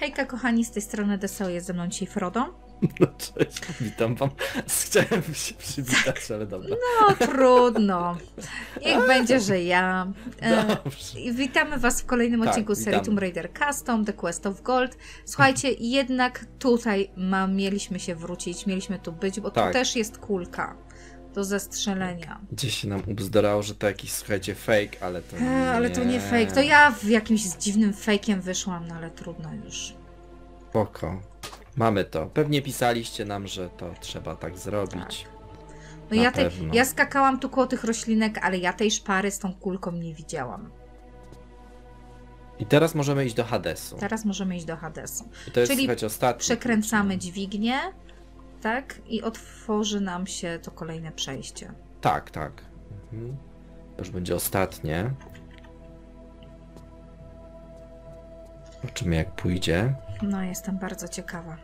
Hejka kochani, z tej strony Deseo, jest ze mną dzisiaj Frodo. No cześć, witam wam. Chciałem się przywitać, ale dobra. No trudno. Niech będzie, że ja. Dobrze. I witamy was w kolejnym odcinku serii Tomb Raider Custom, The Quest of Gold. Słuchajcie, jednak tutaj mieliśmy się wrócić, mieliśmy tu być, bo tu też jest kulka do zestrzelenia. Gdzieś się nam ubzdorało, że to jakiś, słuchajcie, fake, ale to nie. Ale to nie fake. To ja w jakimś dziwnym fake'iem wyszłam, no ale trudno już. Spoko. Mamy to. Pewnie pisaliście nam, że to trzeba tak zrobić. Tak. No ja skakałam tu koło tych roślinek, ale ja tej szpary z tą kulką nie widziałam. I teraz możemy iść do Hadesu. Teraz możemy iść do Hadesu. I to jest, czyli słuchajcie, ostatni. Przekręcamy dźwignię, tak? I otworzy nam się to kolejne przejście. Tak, tak. Mhm. To już będzie ostatnie. Zobaczymy, jak pójdzie. No, jestem bardzo ciekawa.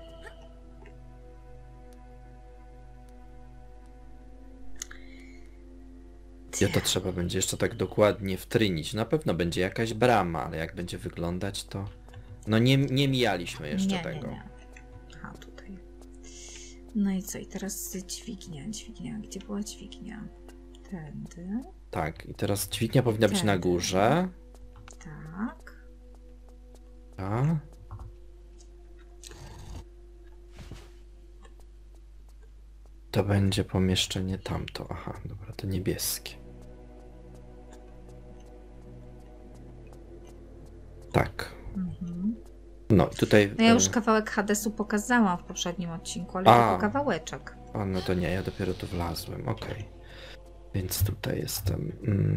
I to trzeba będzie jeszcze tak dokładnie wtrynić. Na pewno będzie jakaś brama, ale jak będzie wyglądać, to... No nie mijaliśmy jeszcze tego. Nie. Aha, tutaj. No i co? I teraz dźwignia. Gdzie była dźwignia? Tędy. Tak, i teraz dźwignia powinna być na górze. Tak. Tak. To będzie pomieszczenie tamto. Aha, dobra, to niebieskie. Tak. Mhm. No i tutaj... No ja już kawałek Hadesu pokazałam w poprzednim odcinku, ale tylko kawałeczek. O, no to nie, ja dopiero tu wlazłem, okej. Więc tutaj jestem.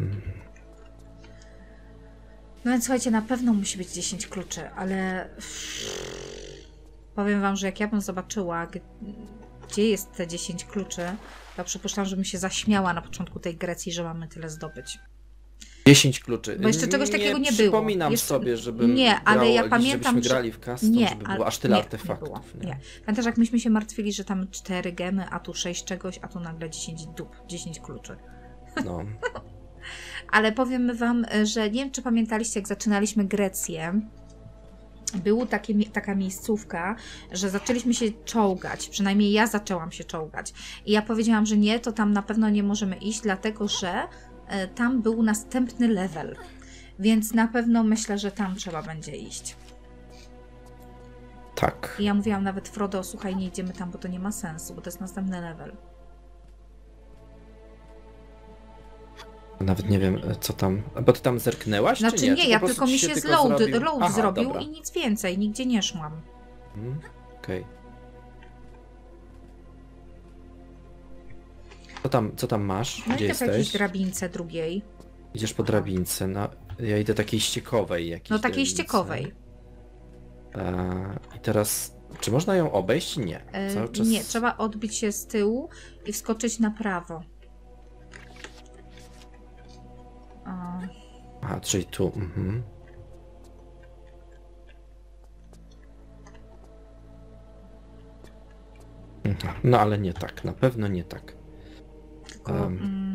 No więc słuchajcie, na pewno musi być 10 kluczy, ale powiem wam, że jak ja bym zobaczyła, gdzie jest te 10 kluczy, to przypuszczam, że bym się zaśmiała na początku tej Grecji, że mamy tyle zdobyć. 10 kluczy. Bo jeszcze czegoś takiego nie było. Przypominam sobie, żebym ale ja pamiętam, żebyśmy grali w custom, żeby było aż tyle artefaktów. Nie. Pamiętasz, jak myśmy się martwili, że tam 4 gemy, a tu 6 czegoś, a tu nagle 10 dup, 10 kluczy. No. Ale powiem wam, że nie wiem, czy pamiętaliście, jak zaczynaliśmy Grecję, była taka miejscówka, że zaczęliśmy się czołgać, przynajmniej ja zaczęłam się czołgać. I ja powiedziałam, że nie, to tam na pewno nie możemy iść, dlatego że tam był następny level. Więc na pewno myślę, że tam trzeba będzie iść. Tak. I ja mówiłam nawet Frodo, słuchaj, nie idziemy tam, bo to nie ma sensu, bo to jest następny level. Nawet nie wiem, co tam... Bo ty tam zerknęłaś, znaczy czy nie? nie, ja tylko mi się load zrobił dobra. I nic więcej, nigdzie nie szłam. Okej. Co tam masz? No gdzie idę po jesteś? jakiejś drabince drugiej. Idziesz po drabince, no ja idę takiej ściekowej jakiejś. No takiej ściekowej. I teraz, czy można ją obejść? Nie. Cały czas... Nie, trzeba odbić się z tyłu i wskoczyć na prawo. Aha, czyli tu. No ale nie tak, na pewno nie tak. Tylko,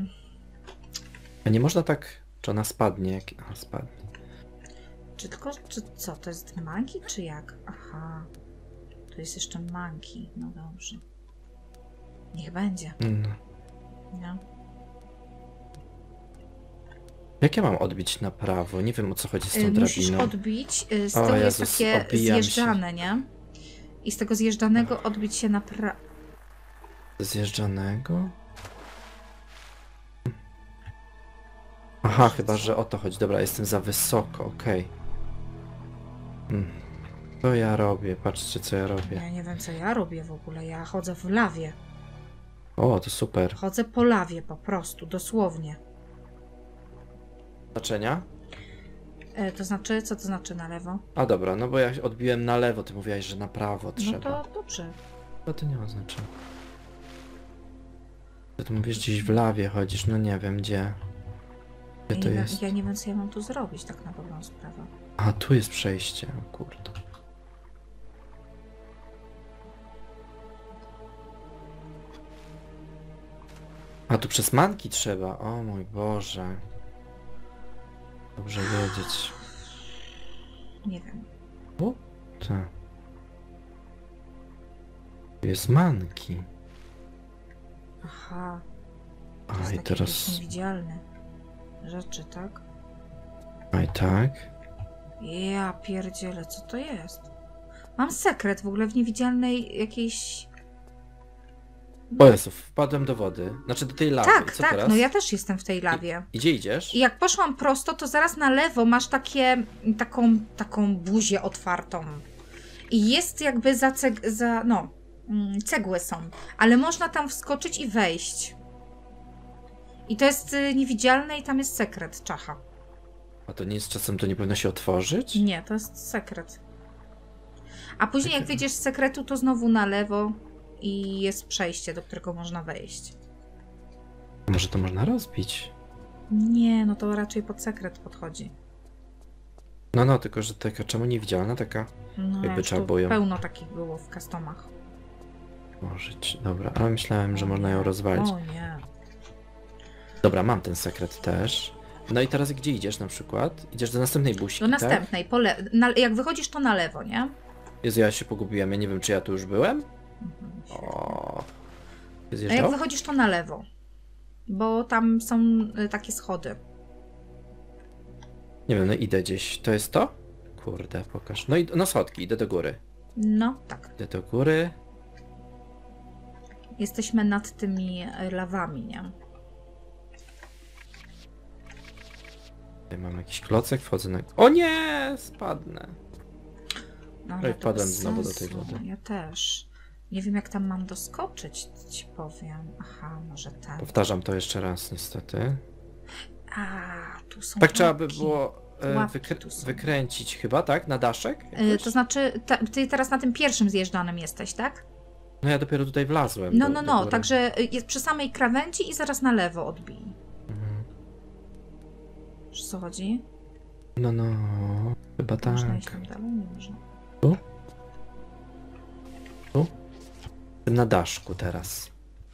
A nie można tak, czy ona spadnie? Spadnie. Czy co, to jest magii, czy jak? Aha, to jest jeszcze magii, no dobrze. Niech będzie. No. Jak ja mam odbić na prawo? Nie wiem, o co chodzi z tą drabiną. Musisz odbić, z tyłu jest takie zjeżdżane, nie? I z tego zjeżdżanego odbić się na prawo. Zjeżdżanego? Aha, chyba, że o to chodzi. Dobra, jestem za wysoko, okej. Co ja robię? Patrzcie, co ja robię. Ja nie wiem, co ja robię w ogóle. Ja chodzę w lawie. O, to super. Chodzę po lawie po prostu, dosłownie. Znaczenia? To znaczy, co to znaczy na lewo? A dobra, no bo ja odbiłem na lewo, ty mówiłaś, że na prawo trzeba. No to dobrze. No to nie ma znaczenia. Ty mówisz, gdzieś w lawie chodzisz, no nie wiem gdzie. Gdzie to jest? Ja nie wiem, co ja mam tu zrobić, tak na dobrą sprawę. A, tu jest przejście, o kurde. A tu przez manki trzeba, o mój Boże. Dobrze wiedzieć. Nie wiem. O? Tak. Tu jest manki. Aha. To A jest i taki teraz... niewidzialny rzeczy, tak? A i tak. Ja pierdzielę, co to jest? Mam sekret w ogóle w niewidzialnej jakiejś... O Jezu, wpadłem do wody. Znaczy do tej lawy. Tak, Co tak, teraz? no ja też jestem w tej lawie. Gdzie idziesz? I jak poszłam prosto, to zaraz na lewo masz taką buzię otwartą. I jest jakby cegły są, ale można tam wskoczyć i wejść. I to jest niewidzialne i tam jest sekret, czacha. A to nie jest czasem, to nie powinno się otworzyć? Nie, to jest sekret. A później jak wyjdziesz z sekretu, to znowu na lewo i jest przejście, do którego można wejść. Może to można rozbić? Nie, no to raczej pod sekret podchodzi. No, tylko że taka, czemu niewidzialna taka? No, Jakby już trzeba tu było ją pełno takich było w customach. włożyć. Dobra, ale myślałem, że można ją rozwalić. O nie. Dobra, mam ten sekret też. No i teraz gdzie idziesz na przykład? Idziesz do następnej buźki, Do następnej, jak wychodzisz, to na lewo, nie? Jezu, ja się pogubiłem, ja nie wiem, czy ja tu już byłem? Mhm, O. a Zjeżdżał? jak wychodzisz, to na lewo. Bo tam są takie schody. Nie wiem, no idę gdzieś. To jest to? Kurde, pokaż. No i no schodki, idę do góry. No, tak. Idę do góry. Jesteśmy nad tymi lawami, nie? Tutaj mam jakiś klocek, wchodzę na... O nie! Spadnę. No, No i ale to wpadłem bez znowu do tej sensu. wody. Ja też. Nie wiem, jak tam mam doskoczyć, ci powiem. Aha, może tak. Powtarzam to jeszcze raz, niestety. A, tu są Tak trzeba by łapki. było Łapki tu są. wykręcić chyba, tak? Na daszek? jakoś? To znaczy, ty teraz na tym pierwszym zjeżdżanym jesteś, tak? No ja dopiero tutaj wlazłem. No, do góry. także jest przy samej krawędzi i zaraz na lewo odbij. Mhm. Wiesz, co chodzi? No, chyba tak. Można iść tam dalej? Nie można. Tu? Na daszku teraz.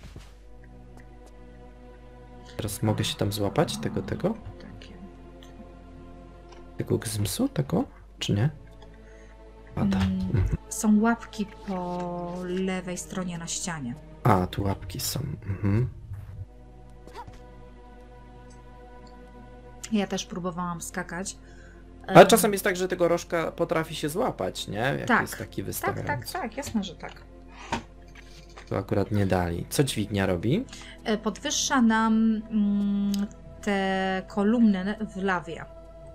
Teraz mogę się tam złapać tego? Takie. Tego gzymsu? Tego? Czy nie? Pada. Są łapki po lewej stronie na ścianie. A, tu łapki są. Mhm. Ja też próbowałam skakać. Ale czasem jest tak, że tego rożka potrafi się złapać, nie? Jak Tak. jest taki wystawiający. Tak, jasne, że tak. Tu akurat nie dali. Co dźwignia robi? Podwyższa nam te kolumny w lawie.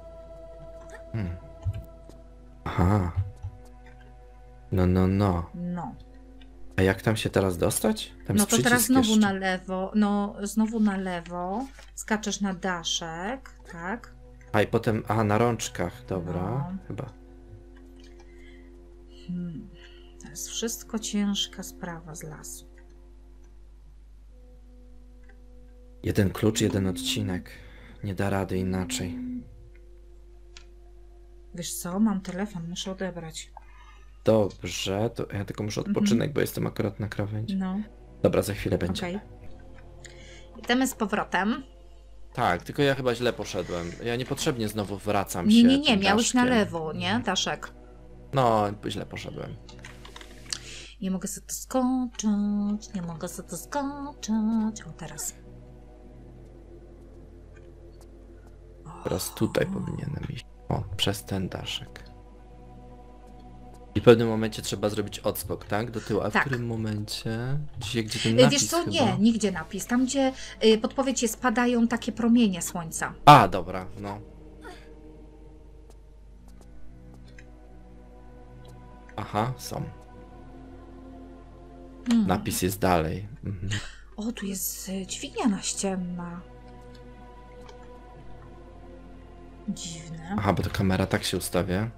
Aha. No. No. A jak tam się teraz dostać? Tam No jest to teraz przycisk znowu jeszcze. na lewo. No, znowu na lewo. Skaczesz na daszek, tak? A i potem, na rączkach, dobra. No. Chyba. To jest wszystko ciężka sprawa z lasu. Jeden klucz, jeden odcinek. Nie da rady inaczej. Wiesz co? Mam telefon, muszę odebrać. Dobrze, to ja tylko muszę odpoczynek, bo jestem akurat na krawędzi. No, Dobra, za chwilę będzie. okej. Idziemy z powrotem. Tak, tylko ja chyba źle poszedłem. Ja niepotrzebnie znowu wracam się. Nie, tym miałeś na daszkiem. lewo, nie? Daszek. No, źle poszedłem. Nie mogę sobie to skoczyć, nie mogę sobie to skoczyć. O, teraz. Teraz tutaj powinienem iść. O, przez ten daszek. I w pewnym momencie trzeba zrobić odskok, tak? Do tyłu. A w Tak. którym momencie? Gdzie ten napis Wiesz co? chyba? Nie, nigdzie napis. Tam, gdzie podpowiedź jest, padają takie promienie słońca. A, dobra, no. Aha, są. Napis jest dalej. Mhm. O, tu jest dźwignia naścienna. Dziwne. Aha, bo to kamera tak się ustawia.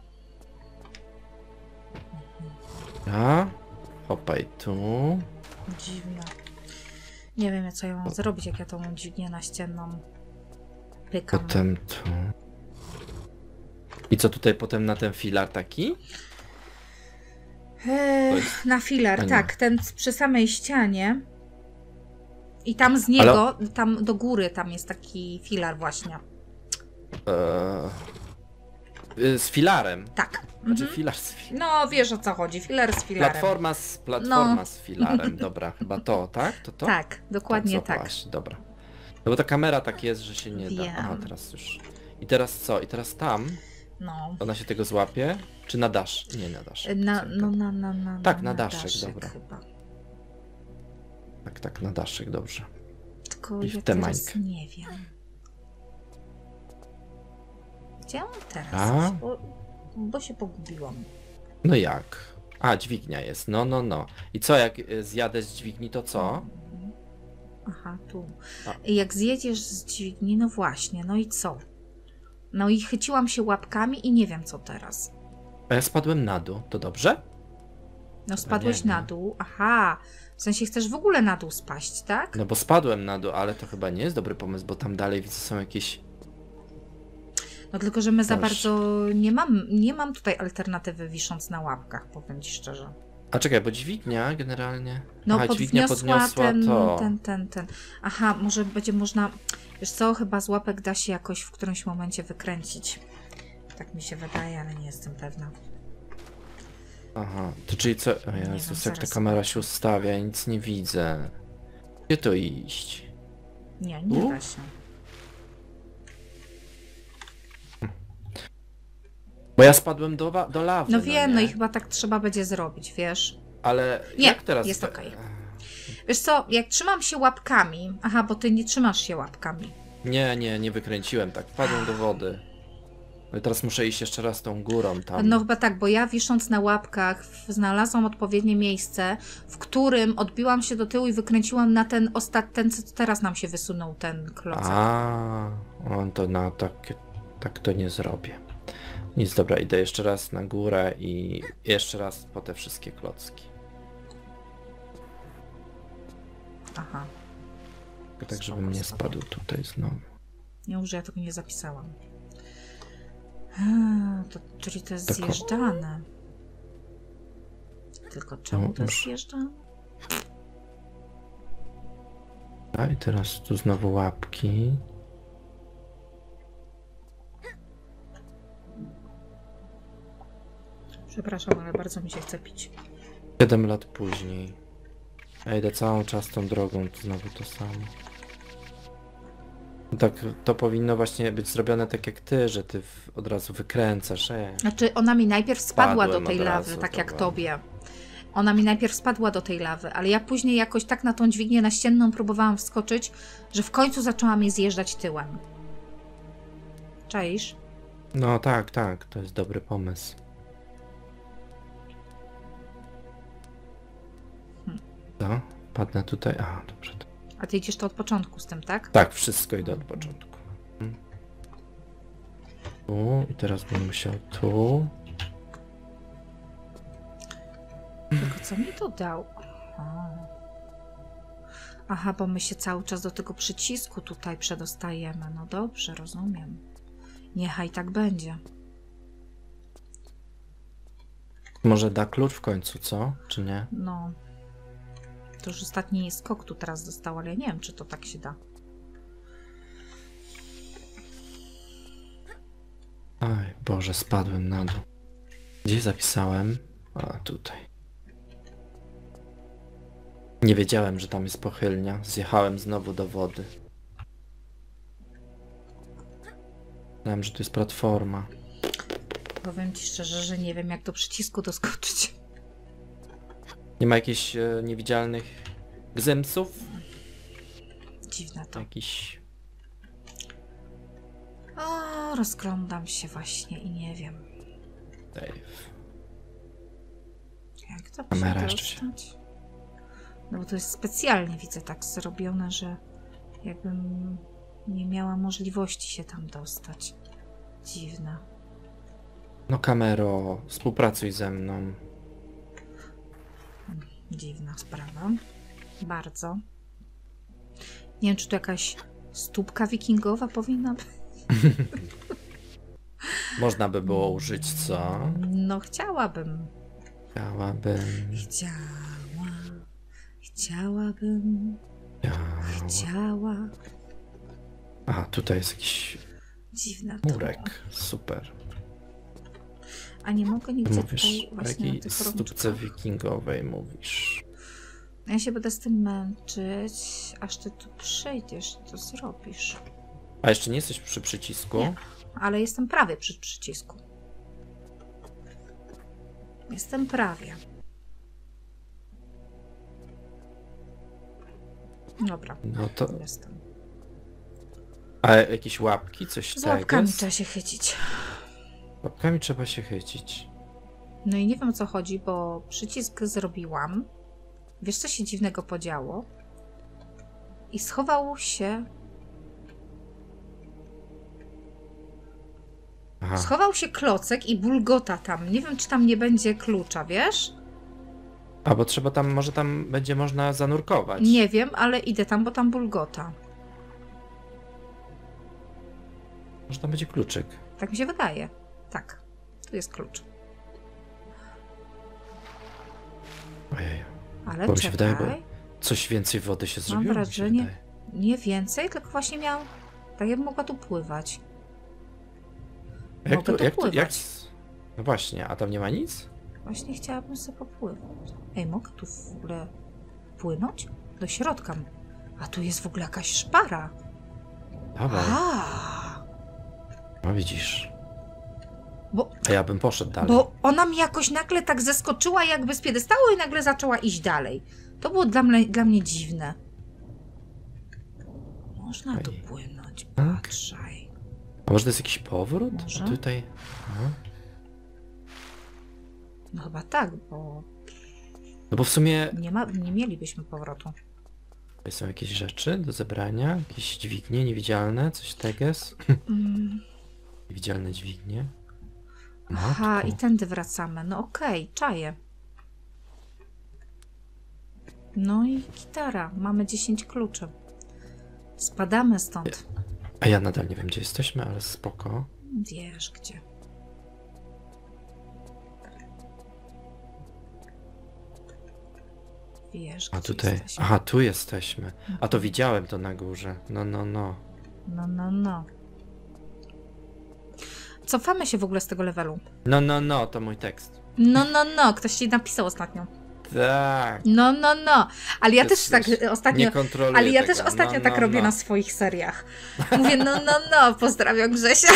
A, hopaj tu. Dziwne. Nie wiem, co ja mam zrobić, jak ja tą dźwignię naścienną pykam. Potem tu. I co tutaj potem na ten filar taki? Na filar, A nie. tak. Ten przy samej ścianie. I tam z niego, tam do góry, tam jest taki filar właśnie. Z filarem. Tak. Znaczy filar z filarem. No, wiesz o co chodzi, filar z filarem. Platforma z filarem, dobra, chyba to, tak? To? Tak, dokładnie tak. Właśnie, dobra. No bo ta kamera tak jest, że się nie da. Wiem. Aha, teraz już. I teraz co? I teraz tam? No. Ona się tego złapie? Czy na dasz? Nie na dasz. Tak, na daszek, dobra. Chyba. Tak, na daszek, dobrze. Tylko I w ja tę teraz mańkę. nie wiem. Gdzie on teraz A? jest? Bo się pogubiłam. No jak? A, dźwignia jest, no. I co, jak zjadę z dźwigni, to co? Aha, tu. A. Jak zjedziesz z dźwigni, no właśnie, no i co? No i chyciłam się łapkami i nie wiem co teraz. A ja spadłem na dół, to dobrze? No spadłeś nie. na dół, aha. W sensie chcesz w ogóle na dół spaść, tak? No bo spadłem na dół, ale to chyba nie jest dobry pomysł, bo tam dalej widzę są jakieś... No tylko, że my za Boże. bardzo nie mam tutaj alternatywy wisząc na łapkach, powiem ci szczerze. A czekaj, bo dźwignia generalnie... No Aha, dźwignia podniosła to. ten. Aha, może będzie można, wiesz co, chyba z łapek da się jakoś w którymś momencie wykręcić. Tak mi się wydaje, ale nie jestem pewna. Aha, to czyli co... O wiem, Jezus, jak ta zaraz kamera zobaczę. się ustawia, ja nic nie widzę. Gdzie to iść? Nie da się. Bo ja spadłem do lawy, No wiem, nie? no i chyba tak trzeba będzie zrobić, wiesz. Ale Nie, jak teraz... jest okej. Wiesz co, jak trzymam się łapkami, aha, bo ty nie trzymasz się łapkami. Nie wykręciłem tak, wpadłem do wody. No i teraz muszę iść jeszcze raz tą górą tam. No chyba tak, bo ja wisząc na łapkach znalazłam odpowiednie miejsce, w którym odbiłam się do tyłu i wykręciłam na ten ostatni, co teraz nam się wysunął ten klocek. On to tak to nie zrobię. Nic, dobra, idę jeszcze raz na górę i jeszcze raz po te wszystkie klocki. Aha, Tak, żebym nie spadł tutaj znowu. nie że ja tego nie zapisałam. Czyli to jest Tak. zjeżdżane. Tylko czemu No, to jest już. zjeżdżane? A i teraz tu znowu łapki. Przepraszam, ale bardzo mi się chce pić. 7 lat później. Ja idę cały czas tą drogą, to znowu to samo. Tak, to powinno właśnie być zrobione tak jak ty, że ty od razu wykręcasz. Znaczy, ona mi najpierw spadła do Spadłem tej od lawy, razu, tak jak dobra. tobie. Ona mi najpierw spadła do tej lawy, ale ja później jakoś tak na tą dźwignię naścienną próbowałam wskoczyć, że w końcu zaczęłam jej zjeżdżać tyłem. Czaisz? No tak, to jest dobry pomysł. Co? Padnę tutaj? A, dobrze. A ty idziesz to od początku z tym, tak? Tak, wszystko idę od początku. Tu i teraz bym musiał tu. Tylko co mi to dał? Aha, bo my się cały czas do tego przycisku tutaj przedostajemy. No dobrze, rozumiem. Niechaj tak będzie. Może da klucz w końcu, co? Czy nie? No. To już ostatni skok tu teraz dostał, ale ja nie wiem, czy to tak się da. Aj, Boże, spadłem na dół. Gdzie zapisałem? A, tutaj. Nie wiedziałem, że tam jest pochylnia. Zjechałem znowu do wody. Myślałem, że tu jest platforma. Powiem ci szczerze, że nie wiem, jak do przycisku doskoczyć. Nie ma jakichś niewidzialnych gzymsów? Dziwne to. Jakiś... O, rozglądam się właśnie i nie wiem, Dave. jak to Kamera się jeszcze się- dostać. No bo to jest specjalnie, widzę, tak zrobione, że jakbym nie miała możliwości się tam dostać. Dziwne. No kamero, współpracuj ze mną. Dziwna sprawa. Bardzo. Nie wiem, czy tu jakaś stópka wikingowa powinna być. Można by było użyć, co? No chciałabym. Chciałabym... Chciałabym. Chciała. A, tutaj jest jakiś Dziwna to. murek. Super. A nie mogę nigdzie Mówisz tutaj o właśnie na jakiej tych stópce rączkach. wikingowej mówisz? Ja się będę z tym męczyć, aż ty tu przyjdziesz, to zrobisz. A jeszcze nie jesteś przy przycisku? Nie. Ale jestem prawie przy przycisku. Jestem prawie. Dobra, No to... jestem. A jakieś łapki? Coś Z łapkami tego? trzeba się chycić. Łapkami trzeba się chycić. No i nie wiem o co chodzi, bo przycisk zrobiłam. Wiesz co się dziwnego podziało? I schował się... Aha. Schował się klocek i bulgota tam. Nie wiem, czy tam nie będzie klucza, wiesz? A bo trzeba tam, może tam będzie można zanurkować. Nie wiem, ale idę tam, bo tam bulgota. Może tam będzie kluczyk. Tak mi się wydaje. Tak. Tu jest klucz. Ojej. Ale Bo mi się czekaj. wydaje, bo coś więcej wody się zrobiło. mi się wrażenie- wydaje. Nie więcej, tylko właśnie miał... Tak jakbym mogła tu pływać. A jak Mogę tu, tu jak tu, jak... pływać. No właśnie, a tam nie ma nic? Właśnie chciałabym sobie popływać. Ej, mogę tu w ogóle płynąć? Do środka. A tu jest w ogóle jakaś szpara. Dawaj, A, no widzisz. bo, A ja bym poszedł dalej. bo ona mi jakoś nagle tak zeskoczyła jakby z piedestału i nagle zaczęła iść dalej. To było dla mnie dziwne. Można tu Ej. płynąć, Tak? patrzaj. A może to jest jakiś powrót? Może? A tutaj... No. No chyba tak, bo No bo w sumie nie mielibyśmy powrotu. tutaj są jakieś rzeczy do zebrania, jakieś dźwignie niewidzialne, coś teges. Mm. Niewidzialne dźwignie. Aha, Matko. i tędy wracamy. No okej, czaję. No i gitara. Mamy 10 kluczy. Spadamy stąd. A ja nadal nie wiem, gdzie jesteśmy, ale spoko. Wiesz gdzie. Wiesz A gdzie tutaj... jesteśmy. Aha, tu jesteśmy. A to widziałem to na górze. No. No. Cofamy się w ogóle z tego levelu. No, to mój tekst. No. Ktoś ci napisał ostatnio. Tak. No. Ale ja też tak Nie ostatnio... kontroluję Ale ja tego. też ostatnio No, tak robię no. na swoich seriach. Mówię, no, pozdrawiam Grzesia.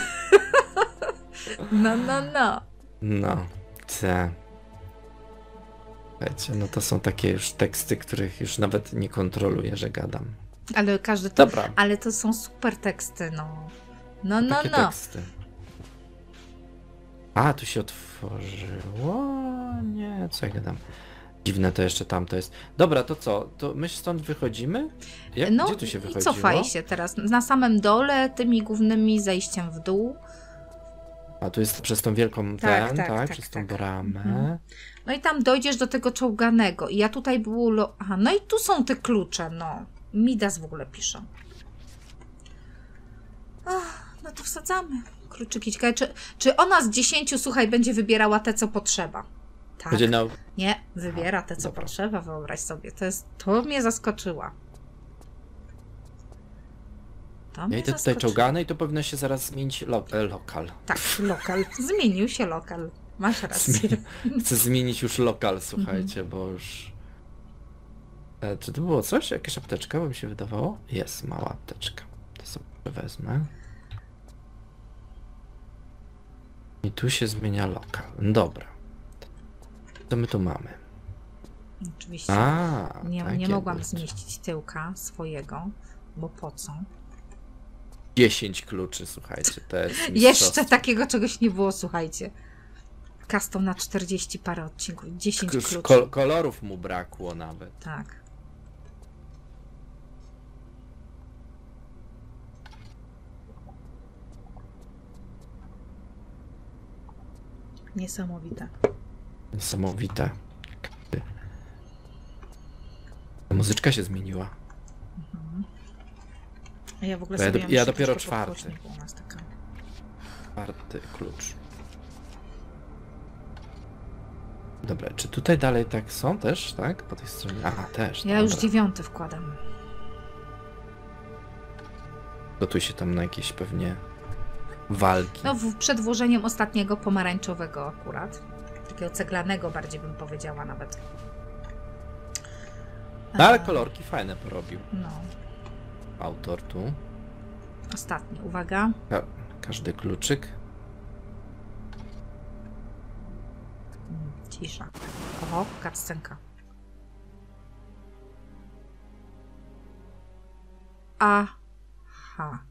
No. No, te. Wiecie, no to są takie już teksty, których już nawet nie kontroluję, że gadam. Ale każdy to... Dobra. Ale to są super teksty, no. No. Takie teksty. A, tu się otworzyło? Nie, co ja gadam? Dziwne to jeszcze tamto jest. Dobra, to co? To my stąd wychodzimy? No Gdzie tu się i wychodziło? cofaj się teraz. Na samym dole, tymi głównymi zejściem w dół. A tu jest przez tą wielką Tak, przez tą tak. bramę. Mhm. No i tam dojdziesz do tego czołganego. I ja tutaj było... Aha, no i tu są te klucze, no. Midas w ogóle pisze. Ach, no to wsadzamy kluczyki. Ciekawe, czy ona z 10, słuchaj, będzie wybierała te, co potrzeba? Tak. Będzie na... Nie, wybiera te, co Dobra. potrzeba, wyobraź sobie. To mnie zaskoczyła. To Ja mnie idę tutaj zaskoczyło. czołgane i to powinno się zaraz zmienić lokal. Tak, lokal. Zmienił się lokal. Masz rację. Chcę zmienić już lokal, Mhm. słuchajcie, bo już... Czy to było coś? Jakaś apteczka, bo mi się wydawało? Jest, mała apteczka. To sobie wezmę. I tu się zmienia lokal. Dobra. Co my tu mamy? Oczywiście. Nie takie mogłam rzeczy. zmieścić tyłka swojego, bo po co? 10 kluczy, słuchajcie, to jest Jeszcze mistrzostwo. takiego czegoś nie było, słuchajcie. Custom na 40 parę odcinków. 10 Już kluczy. kolorów mu brakło nawet. Tak. Niesamowite. Niesamowite. Ta muzyczka się zmieniła. A ja w ogóle To ja sobie do- ja muszę dopiero troszkę czwarty. pogłośnić, bo u nas taka... 4. klucz. Dobra, czy tutaj dalej tak są też, tak? Po tej stronie? Aha, też. Ja już dobra. 9 wkładam. Gotuj się tam na jakieś pewnie walki. No, przed włożeniem ostatniego pomarańczowego akurat. Takiego ceglanego bardziej bym powiedziała nawet. No ale kolorki fajne porobił. No, Autor tu. ostatni, uwaga. Każdy kluczyk. Cisza. Oho, cutscenka. Aha.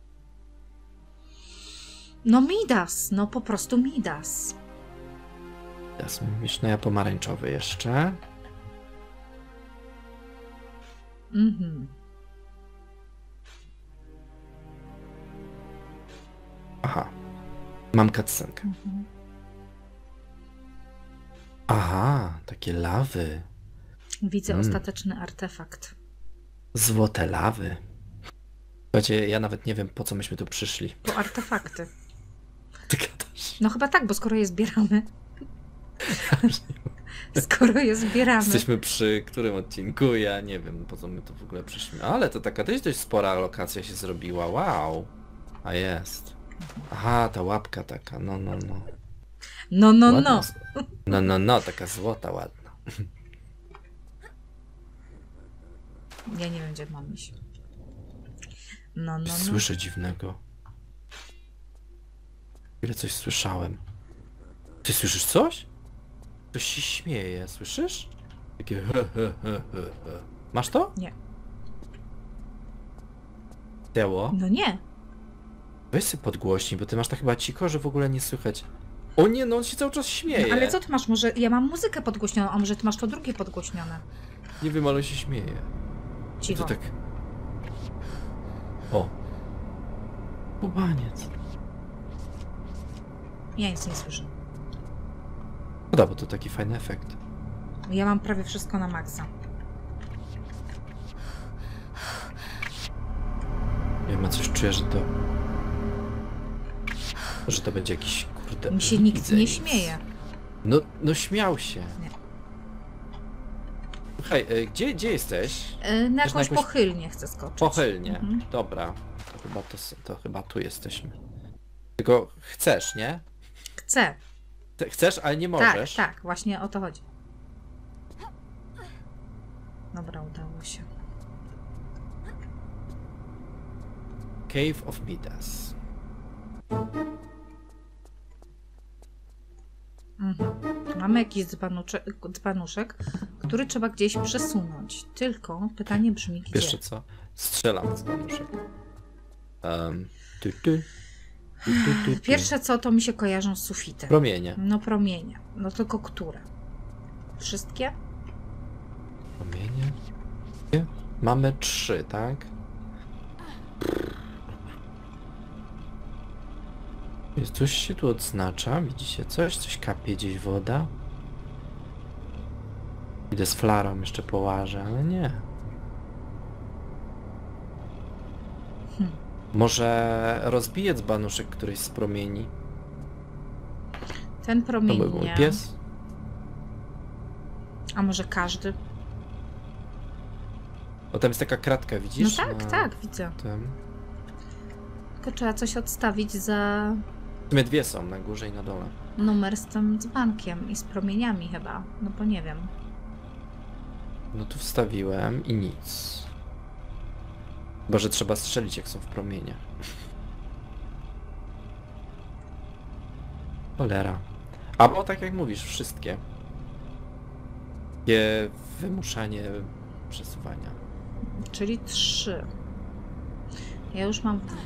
No Midas, no po prostu Midas. Teraz mówisz, no ja pomarańczowy jeszcze. Mhm. Aha. Mam cutscenkę. Mhm. Aha, takie lawy. Widzę ostateczny artefakt. Złote lawy. Słuchajcie, ja nawet nie wiem, po co myśmy tu przyszli. Po artefakty. Ty gadasz. No chyba tak, bo skoro je zbieramy. Skoro je zbieramy. Jesteśmy przy którym odcinku? Ja nie wiem, po co my tu w ogóle przyszliśmy. Ale to taka też dość spora lokacja się zrobiła. Wow. A jest. Aha, ta łapka taka. No. No, no, Ładna. no. No, taka złota, ładna. Ja nie wiem, gdzie mam iść. No. Słyszę dziwnego. Ile coś słyszałem. Ty słyszysz coś? Ktoś się śmieje, słyszysz? Takie he. Masz to? Nie. Działo? No nie. Weź sobie podgłośnij, bo ty masz tak chyba cicho, że w ogóle nie słychać. O nie, no on się cały czas śmieje. No, ale co ty masz? Może ja mam muzykę podgłośnioną, a może ty masz to drugie podgłośnione? Nie wiem, ale on się śmieje. Cicho. To tak... O. Kubaniec. Ja nic nie słyszę. Szkoda, bo to taki fajny efekt. Ja mam prawie wszystko na maksa. Nie wiem, a coś czuję, że to... Że to będzie jakiś, kurde... Mi się nikt nie śmieje. No śmiał się. Nie. Słuchaj, gdzie jesteś? Na Wiesz, jakąś pochylnię chcę skoczyć. Pochylnie. Mhm. Dobra. To chyba tu jesteśmy. Tylko chcesz, nie? Chcę. Chcesz, ale nie możesz. Tak, właśnie o to chodzi. Dobra, udało się. Cave of Midas. Mhm. Mamy jakiś dzbanuszek, który trzeba gdzieś przesunąć. Tylko pytanie brzmi, gdzie? Wiesz co? Strzelam z banuszek. Tu. Pierwsze co, to mi się kojarzą z sufitem. Promienie. No promienie. No tylko które? Wszystkie? Promienie. Nie? Mamy 3, tak? Jest coś się tu odznacza, widzicie coś? Coś kapie gdzieś woda. Idę z flarą jeszcze połażę, ale nie. Może rozbiję dzbanuszek któryś z promieni. Ten To promień był mój nie. pies. A może każdy? O, tam jest taka kratka, No widzisz? tak, widzę. Tym. Tylko trzeba coś odstawić za W sumie 2 są, na górze i na dole. numer z tym dzbankiem i z promieniami chyba. No bo nie wiem. No tu wstawiłem i nic. Chyba, że trzeba strzelić jak są w promienie. Cholera. Albo tak jak mówisz, wszystkie. Takie wymuszanie przesuwania. Czyli 3. Ja już mam 2.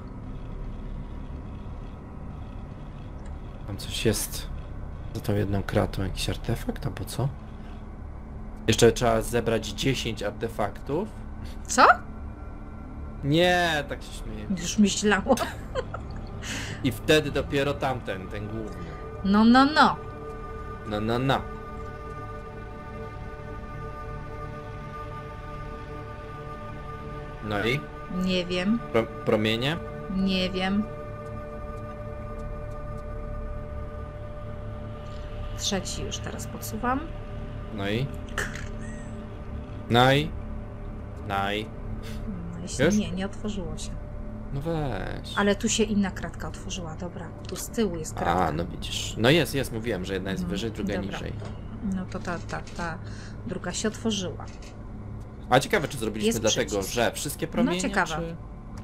Tam coś jest za tą jedną kratą, jakiś artefakt, albo co? Jeszcze trzeba zebrać 10 artefaktów. Co? Nie, tak się śmieję. Już myślałam. I wtedy dopiero tamten, ten główny. No. No. No i? Nie wiem. Promienie? Nie wiem. 3 już teraz podsuwam. No i? No i? No jeśli Już? nie otworzyło się. No weź. Ale tu się inna kratka otworzyła, dobra. Tu z tyłu jest kratka. A, no widzisz. No jest, mówiłem, że jedna jest wyżej, druga dobra. niżej. No to ta druga się otworzyła. A ciekawe, czy zrobiliśmy Jest dlatego, przycisk. że wszystkie promienie, No ciekawe. czy...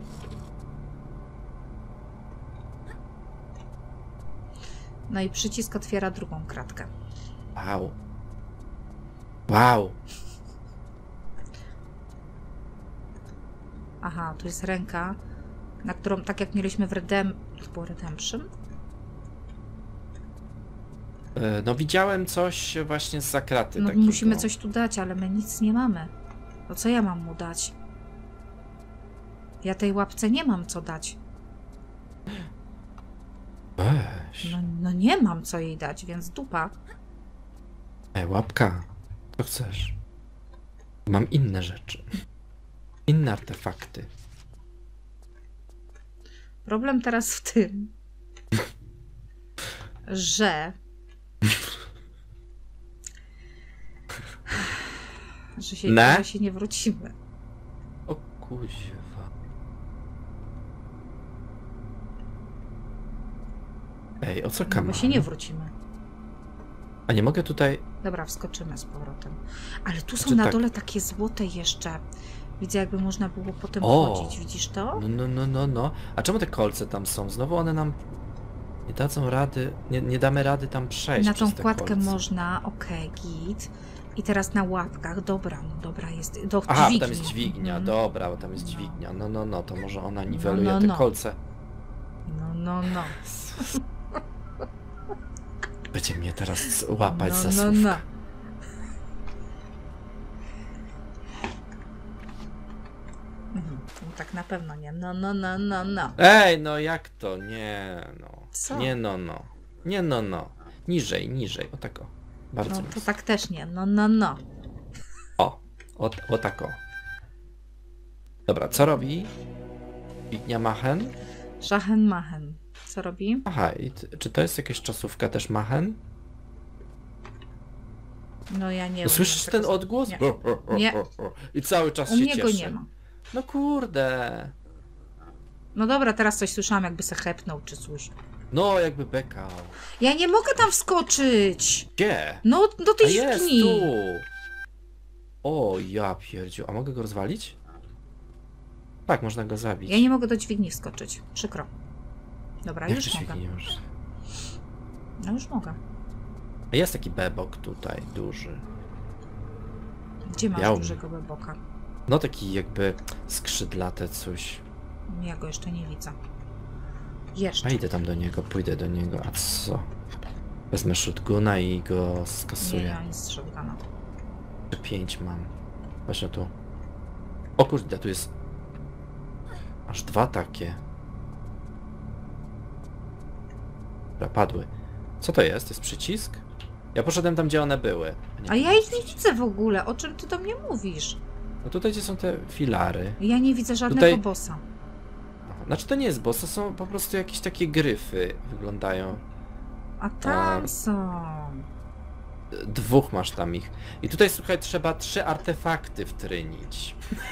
No i przycisk otwiera drugą kratkę. Wow. Wow. Aha, tu jest ręka, na którą, tak jak mieliśmy w to było Redemption? No widziałem coś właśnie z zakraty No takiego. musimy coś tu dać, ale my nic nie mamy. No co ja mam mu dać? Ja tej łapce nie mam co dać. Weź. No nie mam co jej dać, więc dupa. Łapka. Co chcesz? Mam inne rzeczy. Inne artefakty. Problem teraz w tym, że że się nie wrócimy. O kuźwa. Ej, o co No, kam? bo się nie wrócimy. A nie mogę tutaj... Dobra, wskoczymy z powrotem. Ale tu są Znaczy na tak. dole takie złote jeszcze. Widzę, jakby można było potem O! chodzić. Widzisz to? No. A czemu te kolce tam są? Znowu one nam nie dadzą rady, nie damy rady tam przejść Na tą przez te kładkę kolce. można, okej, git. I teraz na łapkach, dobra, no dobra jest. Do Aha, dźwigni. bo tam jest dźwignia, Mhm. dobra, bo tam jest No. dźwignia. No, to może ona niweluje no. te kolce. No. Będzie mnie teraz łapać za No. słówka. No, tak na pewno nie. No. Ej, no jak to? Nie, no. Co? Nie, no. Nie, no. Niżej. O tak o. Bardzo No to mocno. tak też nie. No. O tak o. Dobra, co robi? Dźwignia Machen? Szachen Machen. Co robi? Aha, czy to jest jakaś czasówka też Machen? No ja nie No, słyszysz wiem. ten odgłos? Nie. Nie. I cały czas U się mnie cieszy. go nie ma. No kurde. No dobra, teraz coś słyszałam, jakby se hepnął czy coś. No, jakby bekał. Ja nie mogę tam wskoczyć! Gdzie? No, do A tej jest dźwigni. tu. O, ja pierdziu. A mogę go rozwalić? Tak, można go zabić. Ja nie mogę do dźwigni wskoczyć. Przykro. Dobra, Jak już to mogę. dźwigni już? No już mogę. Jest taki bebok tutaj, duży. Gdzie masz Biały. dużego beboka? No taki jakby skrzydlate coś. Ja go jeszcze nie widzę. Jeszcze. A idę tam do niego, pójdę do niego. A co? Wezmę shotguna i go Nie, skasuję. ja nic z shotguna. 5 mam. Właśnie tu. O kurde, tu jest... Aż 2 takie. Dobra, padły. Co to jest? To jest przycisk? Ja poszedłem tam, gdzie one były. A ja ich nie widzę w ogóle. O czym ty do mnie mówisz? No tutaj gdzie są te filary. Ja nie widzę żadnego Tutaj- bossa. Aha, znaczy to nie jest boss, to są po prostu jakieś takie gryfy wyglądają. A tam są. 2 masz tam ich. I tutaj słuchaj, trzeba 3 artefakty wtrynić.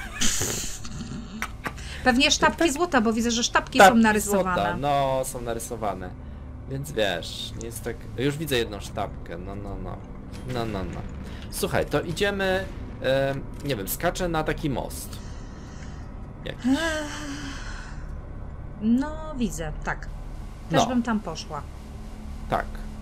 Pewnie sztabki złota, bo widzę, że sztabki Sztabki są narysowane. złota, no, są narysowane. Więc wiesz, nie jest tak... Już widzę jedną sztabkę, no. Słuchaj, to idziemy... nie wiem, skaczę na taki most. Jakiś. No, widzę, tak. Też No. bym tam poszła. Tak.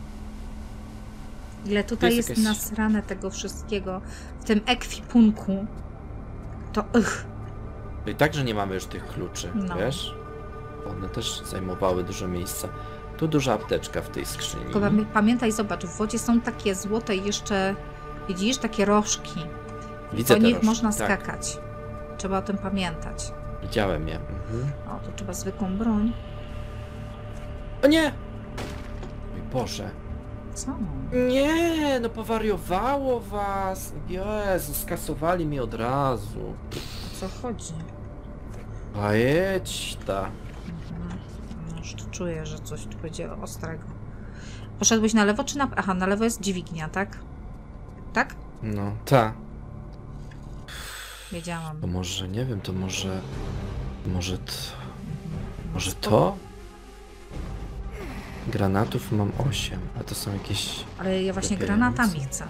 Ile tutaj jest jest jakaś- nasrane tego wszystkiego w tym ekwipunku. To I tak, że nie mamy już tych kluczy, No. wiesz? One też zajmowały dużo miejsca. Tu duża apteczka w tej skrzyni. Tylko pamiętaj, zobacz, w wodzie są takie złote jeszcze, widzisz, takie rożki. Widzę Po te nich rożki, można tak. skakać. Trzeba o tym pamiętać. Widziałem je. Mhm. O, to trzeba zwykłą broń. O nie! Mój Boże. Co? Nie, no powariowało was. Jezu, skasowali mi od razu. O co chodzi? A jedź ta. No, już tu czuję, że coś tu będzie ostrego. Poszedłeś na lewo czy na... Aha, na lewo jest dźwignia, tak? Tak? No, ta. Wiedziałam. To może, nie wiem, to może... Może... Może to? Granatów mam 8, a to są jakieś... Ale ja właśnie Zapierające. granatami chcę.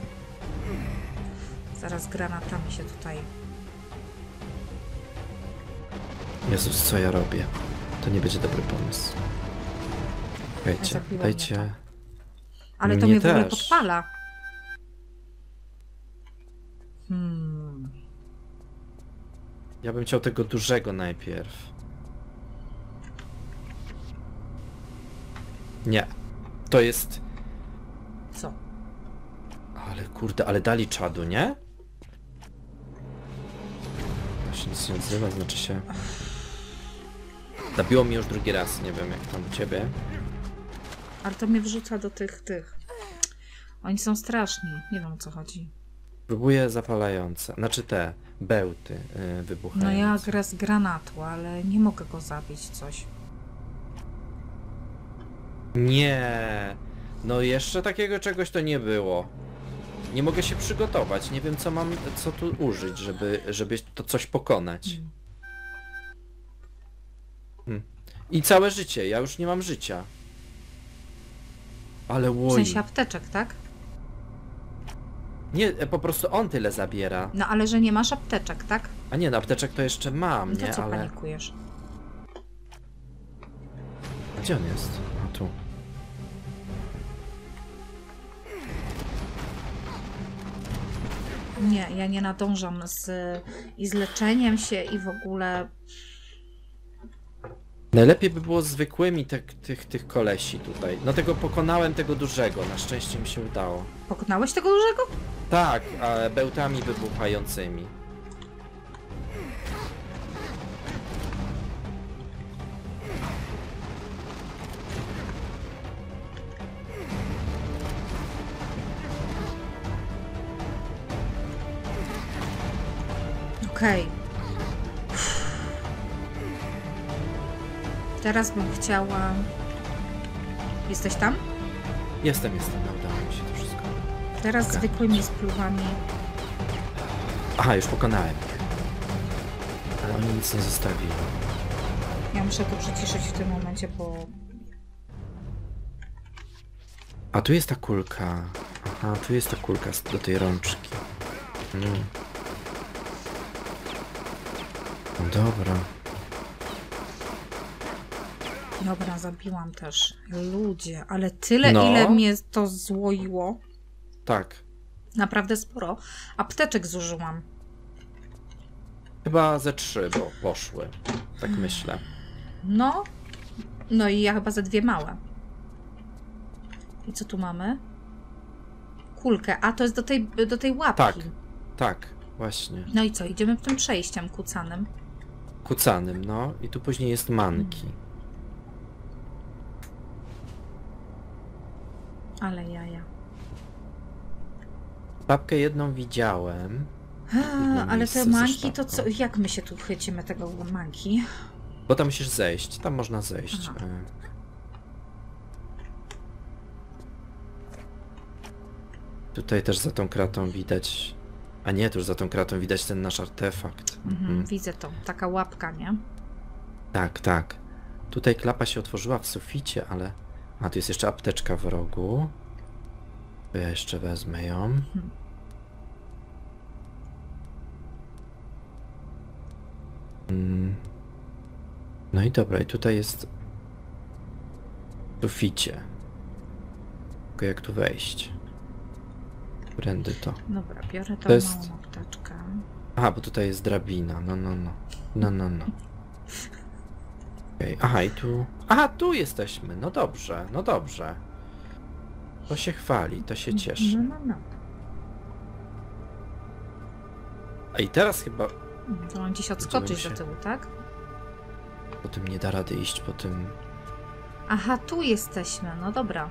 Zaraz granatami się tutaj... Jezus, co ja robię? To nie będzie dobry pomysł. Słuchajcie, zabiło dajcie... mnie Ale to Mnie mnie w ogóle też. podpala. Ja bym chciał tego dużego najpierw. Nie. To jest... Co? Ale kurde, ale dali czadu, nie? To się nic nie odzywa, znaczy się... Zabiło mi już drugi raz, nie wiem jak tam u ciebie. Ale to mnie wrzuca do tych. Oni są straszni. Nie wiem, o co chodzi. Próbuję zapalające, znaczy te bełty wybuchające. No ja grę z granatu, ale nie mogę go zabić coś. Nie, no jeszcze takiego czegoś to nie było. Nie mogę się przygotować, nie wiem co tu użyć, żeby to coś pokonać. I całe życie, ja już nie mam życia. Ale W łoj. sensie apteczek, tak? Nie, po prostu on tyle zabiera. No ale że nie masz apteczek, tak? A nie, no apteczek to jeszcze mam, No to nie, co ale... panikujesz? Gdzie on jest? A tu. Nie, ja nie nadążam i z leczeniem się i w ogóle... Najlepiej by było zwykłymi tych kolesi tutaj. No tego pokonałem, tego dużego, na szczęście mi się udało. Pokonałeś tego dużego? Tak, ale bełtami wybuchającymi. Okej. Teraz bym chciała... Jesteś tam? Jestem, no, udało mi się to wszystko. Teraz Okej. zwykłymi spluwami. Aha, już pokonałem. Ale oni nic nie zostawili. Ja muszę to przyciszyć w tym momencie, bo... A tu jest ta kulka. Aha, tu jest ta kulka do tej rączki. No dobra. Dobra, zabiłam też. Ludzie, ale tyle, No. ile mnie to złoiło. Tak. Naprawdę sporo. Apteczek zużyłam. Chyba ze 3 poszły. Tak myślę. No. No i ja chyba ze 2 małe. I co tu mamy? Kulkę. A, to jest do tej łapki. Tak. Tak, właśnie. No i co? Idziemy tym przejściem kucanym. Kucanym, no. I tu później jest manki. Ale jaja. Babkę jedną widziałem. Ale miejsce te ze manki to sztabką. co? Jak my się tu chwycimy tego manki? Bo tam musisz zejść. Tam można zejść. Aha. Tutaj też za tą kratą widać... A nie, tu już za tą kratą widać ten nasz artefakt. Widzę to. Taka łapka, nie? Tak, tak. Tutaj klapa się otworzyła w suficie, ale... A, tu jest jeszcze apteczka w rogu. To ja jeszcze wezmę ją. No i dobra, i tutaj jest... W suficie. Tylko jak tu wejść? Którędy to? Dobra, biorę tą To jest- małą apteczkę. Aha, bo tutaj jest drabina. No. Okej, aha, i tu... Aha, tu jesteśmy. No dobrze, no dobrze. To się chwali, to się cieszy. No. A i teraz chyba To mam gdzieś odskoczyć się. do tyłu, tak? po tym nie da rady iść, po tym... Aha, tu jesteśmy. No dobra.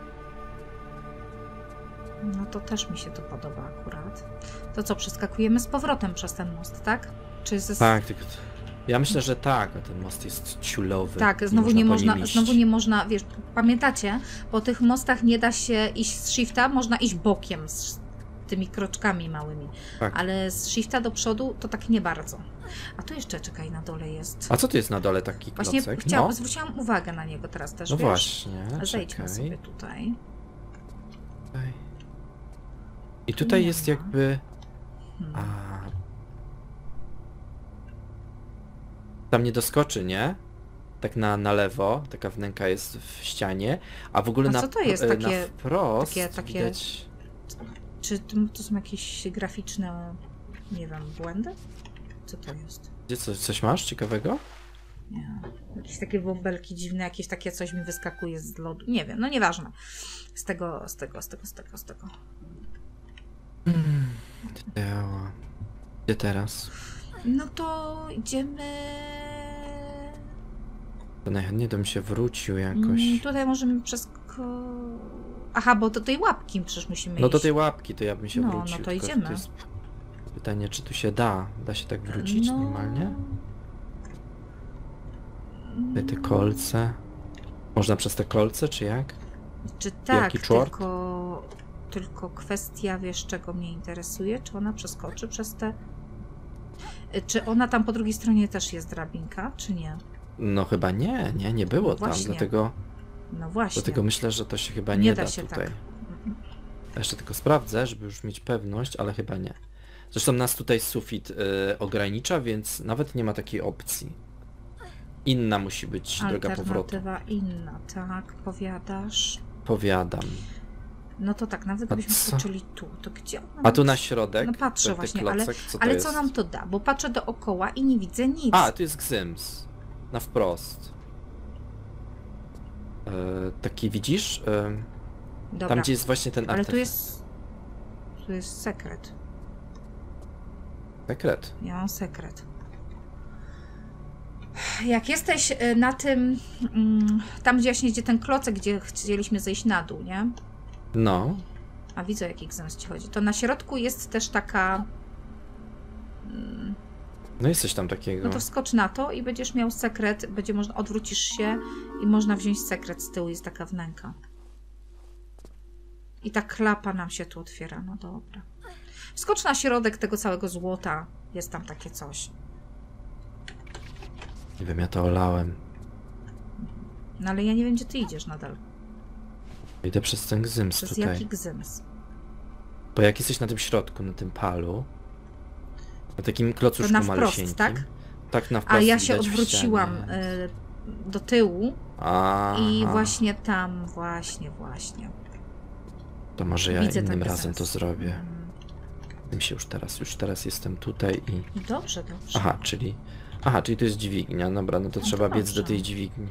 No to też mi się to podoba akurat. To co, przeskakujemy z powrotem przez ten most, tak? Czy ze... Tak, tylko... Ja myślę, że tak, a ten most jest ciulowy. Tak, znowu nie po można, nim iść. znowu nie można, wiesz, pamiętacie, po tych mostach nie da się iść z shifta, można iść bokiem. tymi kroczkami małymi. Tak. Ale z shifta do przodu to tak nie bardzo. A tu jeszcze, czekaj, na dole jest. A co tu jest na dole taki Właśnie klocek? zwróciłam uwagę na niego teraz też, No wiesz? właśnie, Zejdźmy czekaj. sobie tutaj. I tutaj nie jest ma. jakby... A... Tam nie doskoczy, nie? Tak na lewo, taka wnęka jest w ścianie, a w ogóle A na, co to jest na takie- wprost takie- widać... Czy to są jakieś graficzne, nie wiem, błędy? Co to jest? Gdzie coś masz ciekawego? Nie. Jakieś takie bąbelki dziwne, jakieś takie coś mi wyskakuje z lodu. Nie wiem, no nieważne. Z tego. Działa. Gdzie teraz? No to idziemy... To najchętniej bym się wrócił jakoś. Tutaj możemy przez... Aha, bo do tej łapki przecież musimy No do iść. tej łapki to ja bym się No, wrócił. no to tylko idziemy. To jest pytanie, czy tu się da? Da się tak wrócić No. normalnie? Tutaj te kolce. Można przez te kolce, czy jak? Czy tak, Jaki czort? tylko kwestia, wiesz, czego mnie interesuje, czy ona przeskoczy przez te... Czy ona tam po drugiej stronie też jest drabinka, czy nie? No chyba nie było tam, Właśnie. No właśnie. dlatego myślę, że to się chyba Nie nie da da się tutaj. tak. Ja jeszcze tylko sprawdzę, żeby już mieć pewność, ale chyba nie. Zresztą nas tutaj sufit ogranicza, więc nawet nie ma takiej opcji. Inna musi być droga powrotu. Alternatywa inna, tak, powiadasz. Powiadam. No to tak, nawet A gdybyśmy co? skoczyli tu, to gdzie ona A tu nam- na środek? No patrzę ten właśnie, klocek, co to ale jest? co nam to da? Bo patrzę dookoła i nie widzę nic. A, tu jest Gzyms. Na wprost. Taki widzisz? Dobra, Tam gdzie jest właśnie ten ale artefakt. tu jest sekret. Sekret. Ja mam sekret. Jak jesteś na tym, tam gdzie właśnie idzie ten klocek, gdzie chcieliśmy zejść na dół, nie? No. A widzę, o jaki gzyms ci chodzi. To na środku jest też taka... No jest coś tam takiego. No to wskocz na to i będziesz miał sekret, będzie można, odwrócisz się i można wziąć sekret z tyłu, jest taka wnęka. I ta klapa nam się tu otwiera, no dobra. Wskocz na środek tego całego złota, jest tam takie coś. Nie wiem, ja to olałem. No ale ja nie wiem, gdzie ty idziesz nadal. Idę przez ten Gzyms Przez tutaj. jaki gzyms? Bo jak jesteś na tym środku, na tym palu, na takim klocuszku To na wprost, malusieńkim. tak? Tak, na wprost. A ja się widać w odwróciłam ścianie. do tyłu Aha. i właśnie tam, właśnie. To może ja widzę innym taki razem to sens. zrobię. Tym się już teraz jestem tutaj i... Dobrze. Aha, czyli to jest dźwignia. Dobra, no to No trzeba to biec do dobrze. tej dźwigni.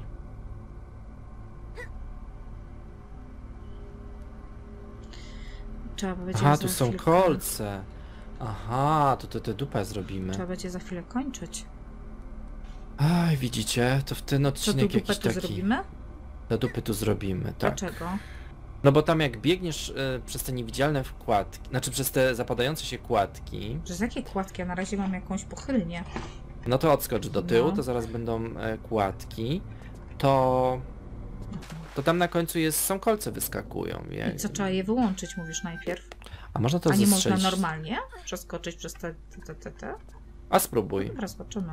Trzeba będzie Aha, za tu są chwilkę- kolce. Aha, to tę dupę zrobimy. Trzeba będzie za chwilę kończyć. Aj, widzicie? To w ten Co tu odcinek dupę jakiś tu taki... zrobimy? Te dupy tu zrobimy, tak. Dlaczego? No bo tam jak biegniesz przez te niewidzialne wkładki, znaczy przez te zapadające się kładki, Przez jakie kładki? Ja na razie mam jakąś pochylnię. no to odskocz do tyłu, No. to zaraz będą kładki, to tam na końcu są kolce wyskakują. I co, trzeba je wyłączyć, mówisz najpierw? A można to A nie można zestrzelić? normalnie przeskoczyć przez te? A spróbuj. Dobra, zobaczymy.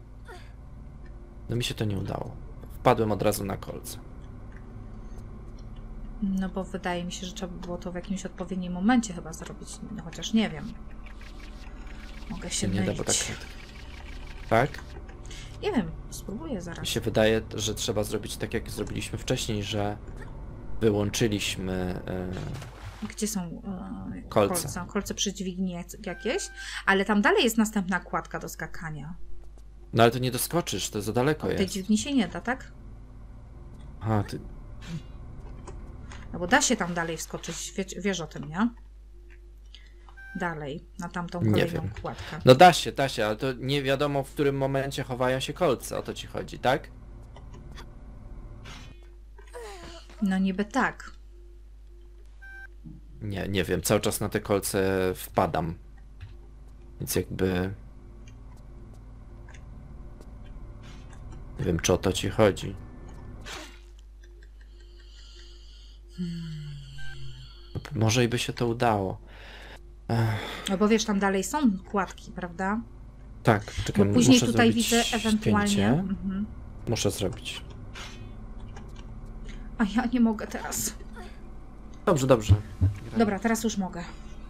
No mi się to nie udało. Wpadłem od razu na kolce. No bo wydaje mi się, że trzeba by było to w jakimś odpowiednim momencie chyba zrobić, no, chociaż nie wiem. Mogę się Nie da, mylić. bo tak... Tak? Nie wiem, spróbuję Mi zaraz. się wydaje, że trzeba zrobić tak, jak zrobiliśmy wcześniej, że wyłączyliśmy... Gdzie są Kolce. kolce przy dźwigni jakieś, ale tam dalej jest następna kładka do skakania. No ale to nie doskoczysz, to za daleko Od tej jest. dźwigni się nie da, tak? Aha, ty... No bo da się tam dalej wskoczyć, wiesz o tym, nie? Dalej, na tamtą Nie kolejną wiem. kładkę. No da się, ale to nie wiadomo, w którym momencie chowają się kolce, o to ci chodzi, tak? No niby tak. Nie wiem, cały czas na te kolce wpadam. Więc jakby... Nie wiem, czy o to ci chodzi. Może i by się to udało. No bo wiesz, tam dalej są kładki, prawda? Tak, czekaj, Bo później muszę tutaj zrobić widzę ewentualnie... zdjęcie. Mhm. Muszę zrobić. A ja nie mogę teraz. Dobrze, dobrze. Dobra, teraz już mogę.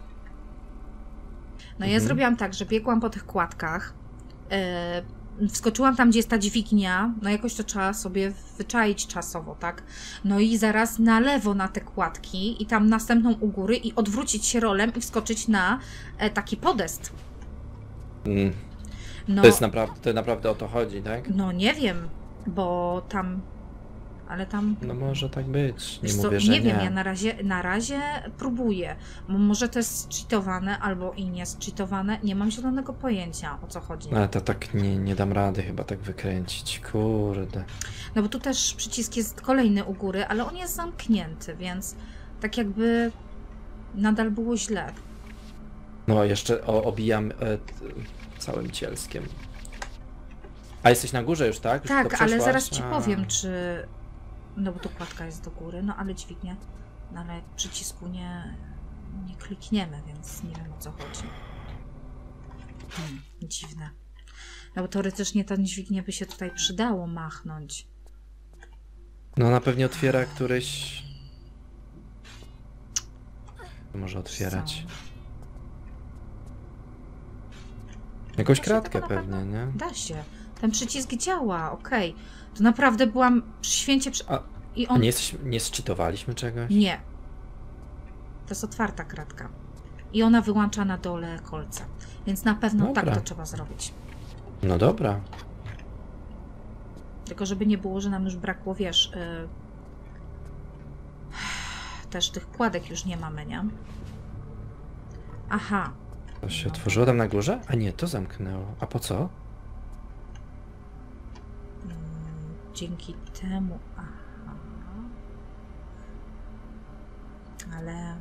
No ja zrobiłam tak, że biegłam po tych kładkach, wskoczyłam tam, gdzie jest ta dźwignia, no jakoś to trzeba sobie wyczaić czasowo, tak? No i zaraz na lewo na te kładki i tam następną u góry i odwrócić się rolem i wskoczyć na taki podest. No, To naprawdę o to chodzi, tak? no nie wiem, bo tam... Ale tam... No może tak być. Nie Wiesz co, mówię, że nie wiem, ja na razie próbuję. Może to jest zcheatowane, albo i nie zcheatowane. Nie mam zielonego pojęcia, o co chodzi. Ale to tak nie dam rady chyba tak wykręcić. Kurde. No bo tu też przycisk jest kolejny u góry, ale on jest zamknięty, więc tak jakby nadal było źle. No jeszcze obijam całym cielskiem. A jesteś na górze już, tak? Już Tak, to ale przeszłaś? zaraz ci powiem, czy... No bo tu kładka jest do góry, no ale dźwignia. No ale przycisku nie klikniemy, więc nie wiem, o co chodzi. Dziwne. No bo teoretycznie ta dźwignia by się tutaj przydało machnąć. No na pewno otwiera któryś... Może otwierać. Jakąś Da się kratkę tego na pewnie, nie? Da się. Ten przycisk działa, okej. To naprawdę byłam święcie... I A on... nie zczytowaliśmy czegoś? Nie. To jest otwarta kratka. I ona wyłącza na dole kolce. Więc na pewno Dobra. tak to trzeba zrobić. No dobra. Tylko żeby nie było, że nam już brakło, wiesz... Też tych kładek już nie mamy, nie? Aha. To się otworzyło tam na górze? A nie, to zamknęło. A po co? Dzięki temu... Aha. Ale...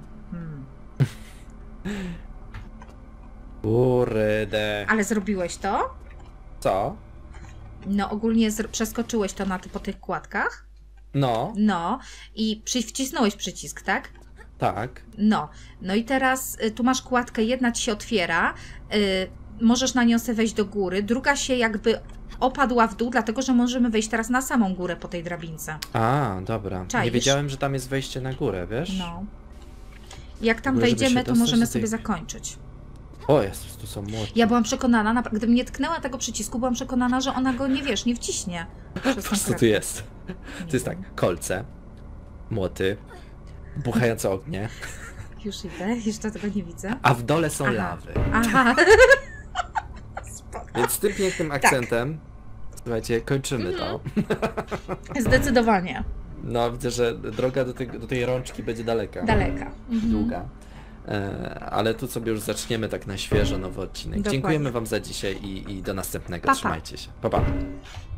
Kurde. Ale zrobiłeś to? Co? No ogólnie przeskoczyłeś to po tych kładkach. No, No. I wcisnąłeś przycisk, tak? tak. No. No i teraz tu masz kładkę, jedna ci się otwiera. Możesz na nią sobie wejść do góry. Druga się jakby opadła w dół, dlatego że możemy wejść teraz na samą górę po tej drabince. A, dobra. Czaisz? Nie wiedziałem, że tam jest wejście na górę, wiesz? No. Jak tam W ogóle, żeby wejdziemy, się to dostać możemy do sobie tej- zakończyć. O, jest, tu są młotki. Ja byłam przekonana, gdybym nie tknęła tego przycisku, byłam przekonana, że ona go nie wciśnie. Po prostu tu jest. To jest tak, kolce, młoty, buchające ognie, Już idę, jeszcze tego nie widzę. a w dole są Aha. lawy. Aha. Spoko. Więc z tym pięknym akcentem, słuchajcie, kończymy to. Zdecydowanie. No, widzę, że droga do tej rączki będzie daleka. Daleka. Długa. Ale tu sobie już zaczniemy tak na świeżo nowy odcinek. Dokładnie. Dziękujemy Wam za dzisiaj i do następnego. Pa, pa. Trzymajcie się. Pa, pa.